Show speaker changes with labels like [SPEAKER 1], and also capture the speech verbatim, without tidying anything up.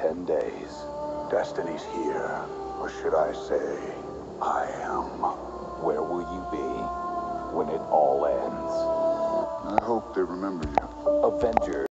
[SPEAKER 1] ten days. Destiny's here. Or should I say, I am. Where will you be when it all ends? I hope they remember you. Avengers.